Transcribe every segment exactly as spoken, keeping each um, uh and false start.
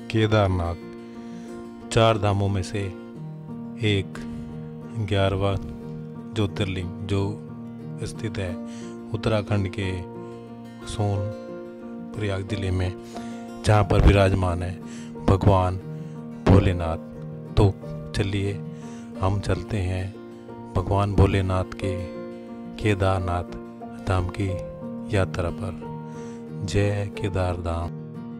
केदारनाथ चार धामों में से एक ग्यारहवां ज्योतिर्लिंग जो स्थित है उत्तराखंड के सोनप्रयाग जिले में, जहाँ पर विराजमान है भगवान भोलेनाथ। तो चलिए हम चलते हैं भगवान भोलेनाथ के केदारनाथ धाम की यात्रा पर। जय Kedar Dham.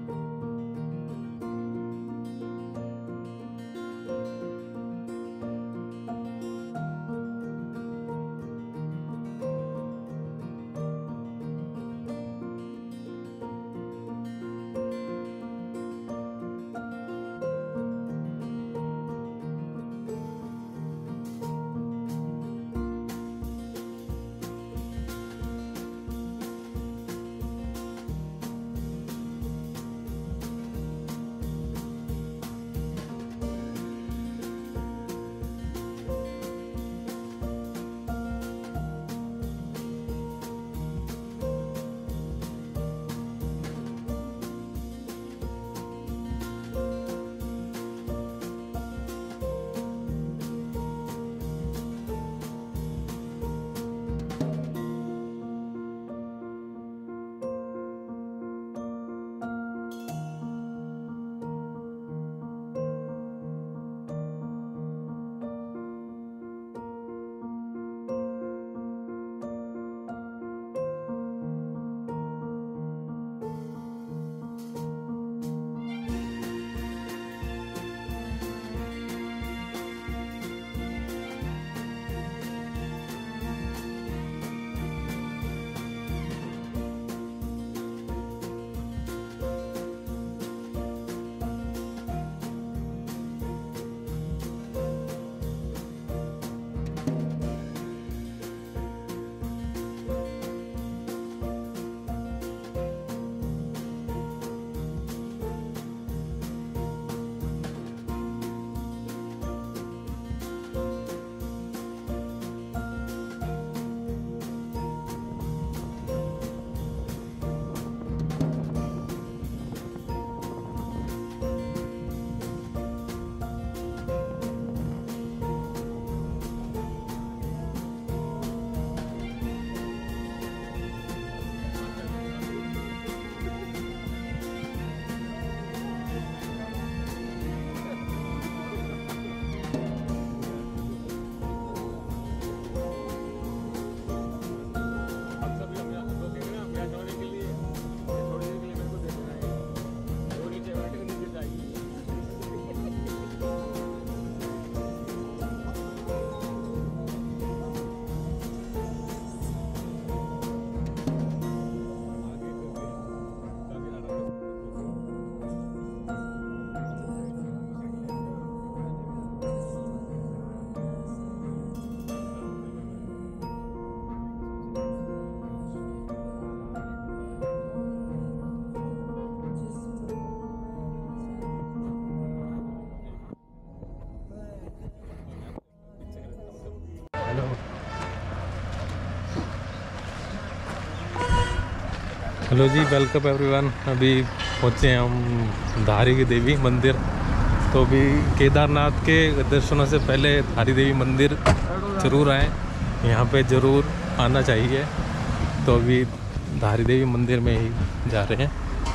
Hello ji, welcome everyone. अभी पहुँचे हैं हम धारी की देवी मंदिर। तो अभी केदारनाथ के दर्शनों से पहले धारी देवी मंदिर ज़रूर आएँ, यहाँ पे ज़रूर आना चाहिए। तो अभी धारी देवी मंदिर में ही जा रहे हैं।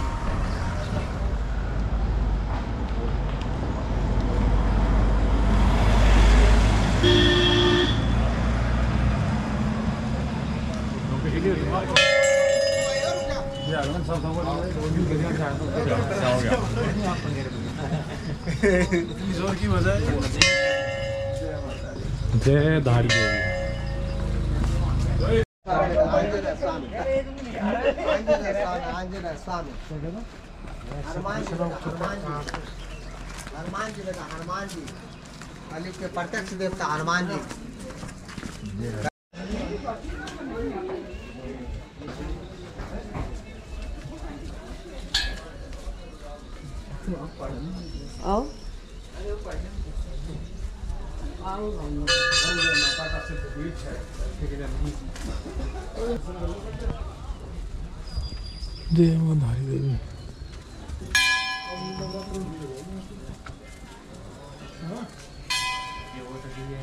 जय धारी देवी। हनुमान जी बेटा, हनुमान जी कलयुग के प्रत्यक्ष देवता हनुमान जी। आओ जय मां धारी देवी।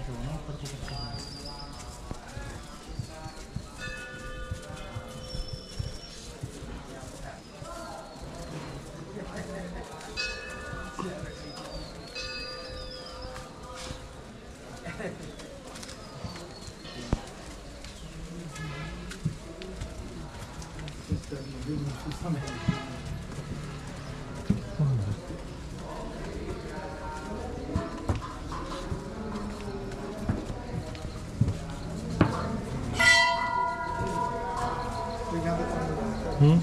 हम्म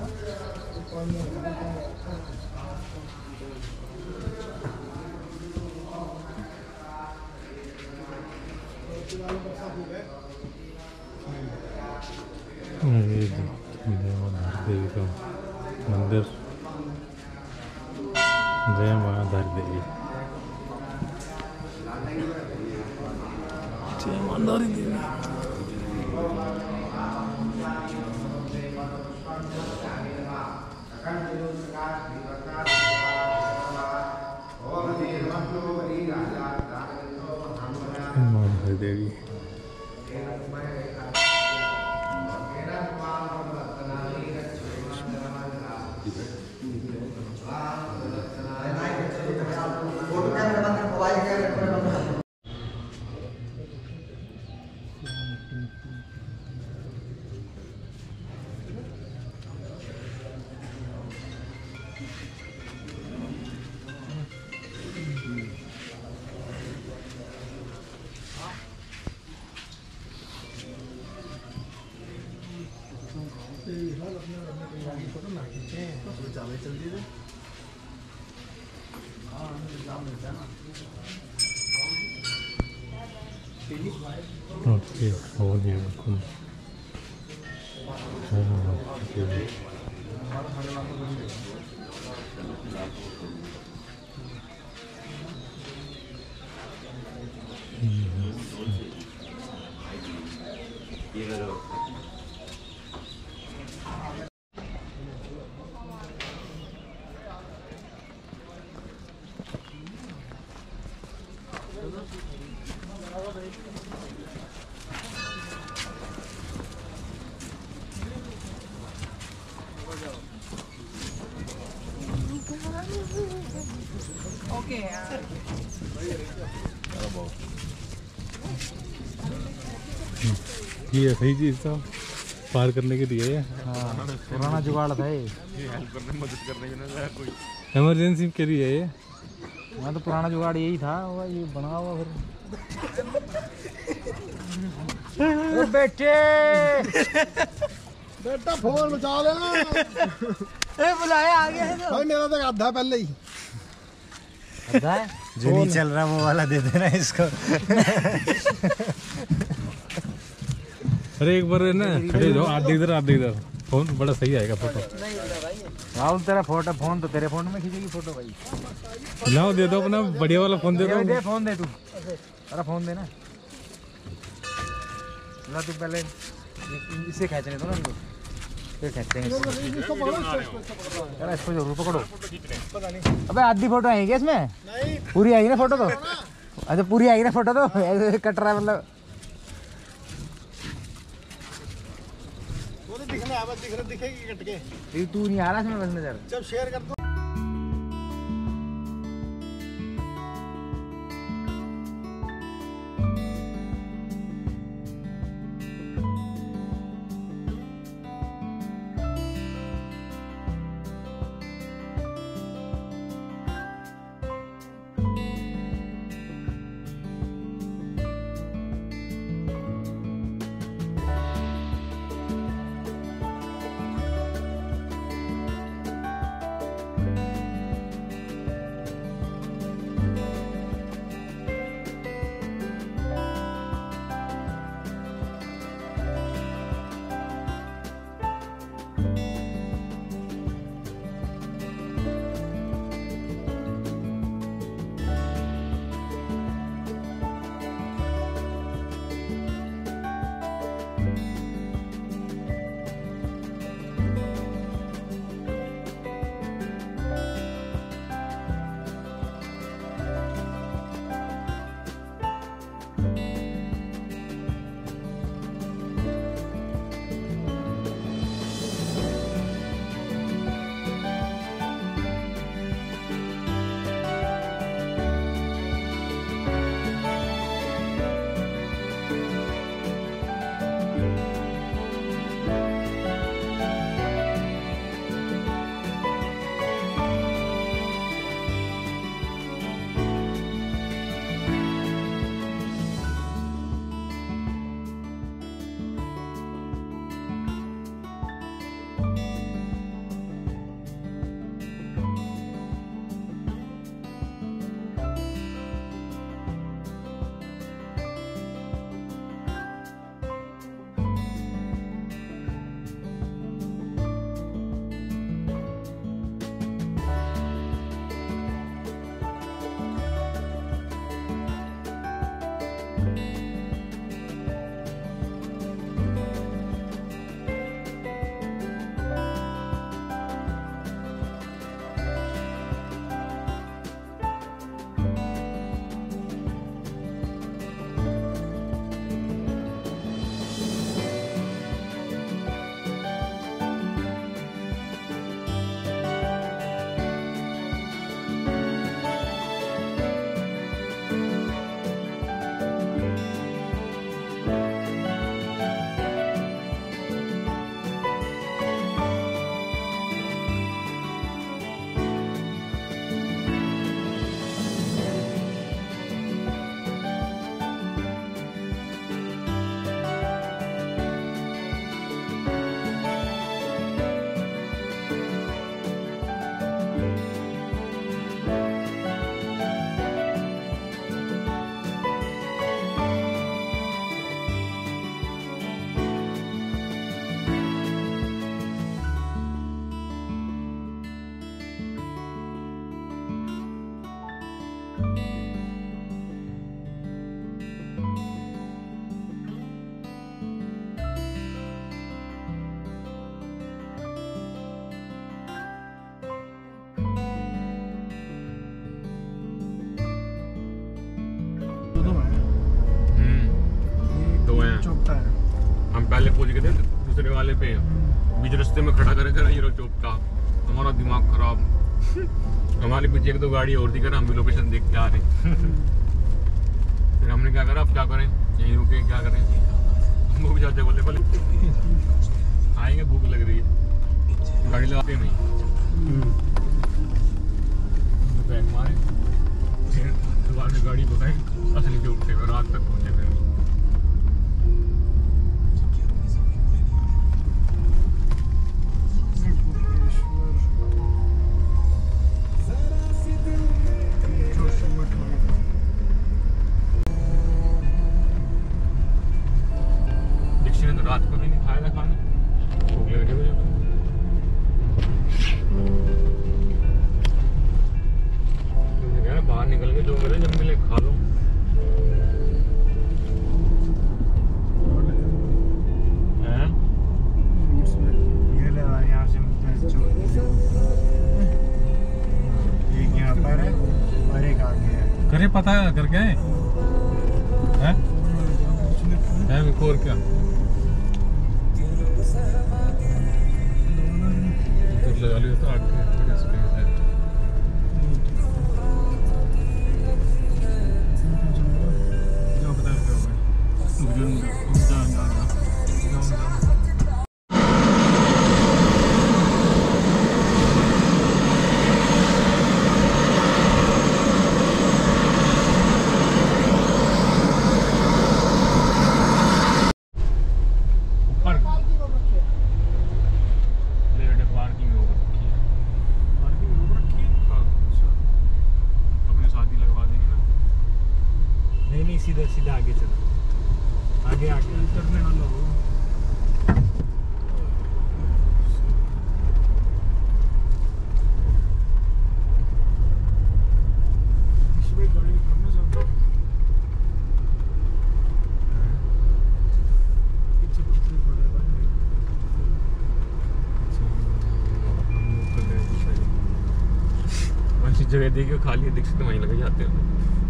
ये जय माता देवी का मंदिर, जय माता देवी, जय माता देवी। माता देवी फोटो कैमरा बंद कर, मोबाइल कैमरा बंद कर। ओके हो गया बिल्कुल। ओके यार, ये सही चीज था पार करने के लिए। हाँ, पुराना जुगाड़ था ये। इमरजेंसी के लिए ये। हाँ तो पुराना जुगाड़ यही था, वो ये बना हुआ फिर। ओ बेटे बेटा फोन बचा लेना। ए बुलाया आ गया है तो। भाई मेरा तो आधा पहले ही आधा है जो नहीं चल रहा वो वाला दे देना इसको। अरे एक बार ना खड़े जाओ, आधे इधर आधे इधर, फोन बड़ा सही आएगा फोटो। राहुल तेरा फोटो फोन तो तेरे फोन में खींचेगी फोटो भाई। लाओ दे दो अपना बढ़िया वाला फोन दे दो। दे, दे फोन दे तू, अरे फोन दे ना। ला तू पहले इसे खींचने दो ना इनको, फिर खींचेंगे इसको। अरे इसको जरूर पकड़ो। अबे आधी फोटो आएगी क्या इसमें? नहीं पूरी आएगी ना फोटो तो? अच्छा पूरी आएगी ना फोटो तो? ऐसे कट रहा है मतलब। वो तो दिखना है, बस दिख रहा दिखेगी कट के। तू नहीं आ रहा इसमें बस नजर। जब शेयर कर दो दो हैं। हम पहले पहुंच गए थे दूसरे वाले पे, बीच रास्ते में खड़ा करे थे हीरो चौक का। हमारा दिमाग खराब, हमारे पीछे एक दो गाड़ी और दिख रहा, हम भी लोकेशन देख के आ रहे। फिर हमने क्या करा, अब क्या करें, यहीं रुके क्या करें। वो भी चाचा बोले बोले आएंगे, भूख लग रही है, गाड़ी लगाते नहीं। तो बैग मारे, फिर दोबारा में गाड़ी पकाई, असली चौक पे रात तक पहुंचे। फिर रात को भी नहीं खाया था खाना, भूख लग रही है। बाहर निकल के जो मिले जब मिले खा लो। यहाँ पर है और एक आगे है। करे पता कर क्या है, है? है और क्या तो लगा लिया तो आगे थोड़ी स्पेस है। जो पता सीधा सीधा आगे चलो, आगे आगे करने वाला हो। इसमें गाड़ी कम से कम पीछे पीछे पड़ेगा। अच्छी जगह देखिए, खाली दिख सकते वहीं लगे जाते हैं।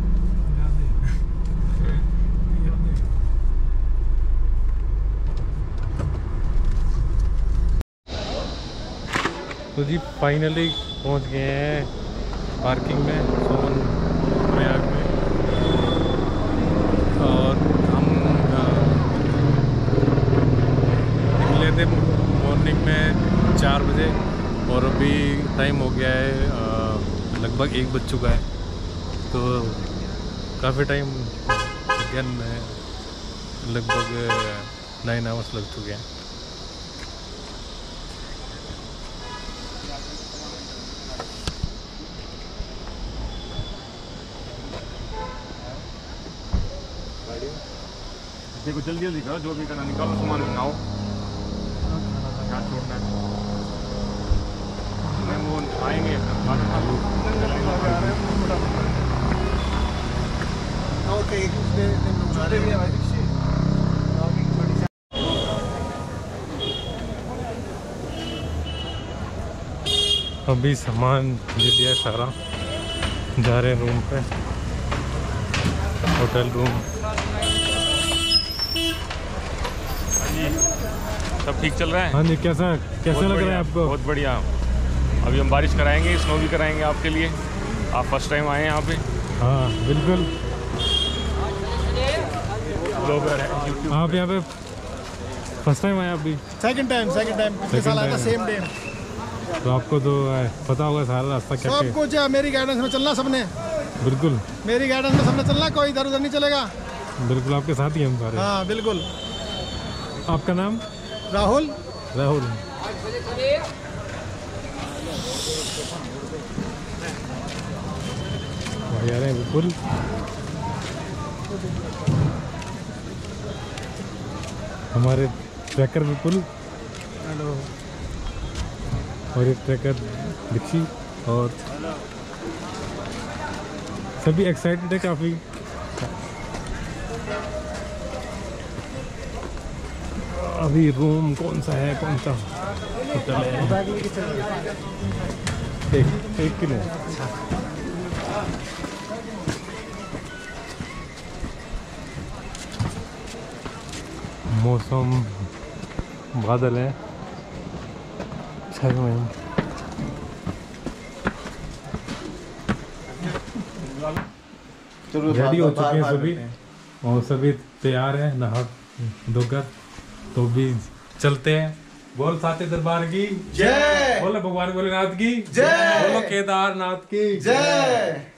तो जी फाइनली पहुंच गए हैं पार्किंग में सोन प्रयाग में, और हम निकले थे मॉर्निंग में चार बजे और अभी टाइम हो गया है लगभग एक बज चुका है। तो काफ़ी टाइम अगेन लगभग नाइन आवर्स लग चुके हैं। देखो जल्दी जल्दी करो, जो भी करना निकालो, सामान उठाओ, क्या छोड़ना है। मैं वो आएंगे अभी सामान ले लिया सारा, जा रहे हैं रूम पे, होटल रूम। सब ठीक चल रहा है? हाँ जी, कैसा कैसा लग रहा है आपको? बहुत बढ़िया। अभी हम बारिश कराएंगे, स्नो भी कराएंगे आपके लिए। आप फर्स्ट टाइम आए हैं यहाँ पे? हाँ बिल्कुल, ब्लॉगर है यूट्यूब। आप यहाँ पे फर्स्ट टाइम आए? अभी सेकंड टाइम सेकंड टाइम पिछले साल आया था सेम डे। तो आपको तो पता होगा सारा रास्ता क्या सब कुछ है, मेरी गाइडेंस में चलना सबने। बिल्कुल मेरी गाइडेंस में सबने चलना, कोई इधर उधर नहीं चलेगा। बिल्कुल आपके साथ ही हम सारे। हाँ बिल्कुल। आपका नाम? राहुल। राहुल। यार है विपुल। हमारे ट्रैकर विपुल और एक ट्रैकर दीक्षित और सभी एक्साइटेड है काफ़ी। अभी रूम कौन सा है, कौन सा होटल है? एक एक किलो मौसम बादल है, छह महीने रेडी हो चुके हैं सभी और सभी तैयार है नहा धोकर। तो भी चलते हैं। बोल साथे दरबार की जय, बोलो भगवान भोलेनाथ की जय, बोलो केदारनाथ की जय।